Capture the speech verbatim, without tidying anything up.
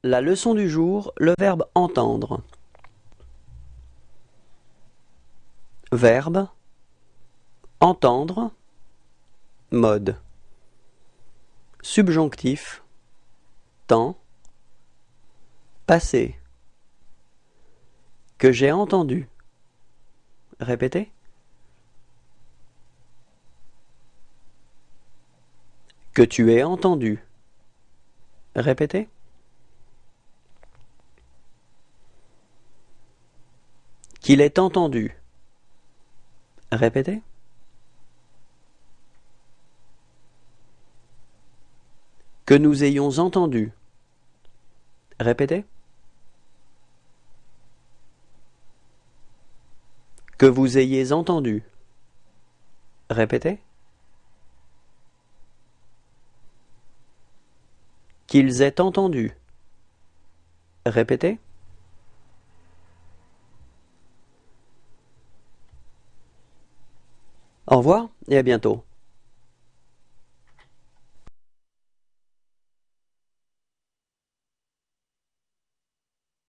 La leçon du jour, le verbe entendre. Verbe, entendre, mode. Subjonctif, temps, passé. Que j'ai entendu. Répétez. Que tu aies entendu. Répétez. Qu'il ait entendu. Répétez. Que nous ayons entendu. Répétez. Que vous ayez entendu. Répétez. Qu'ils aient entendu. Répétez. Au revoir et à bientôt.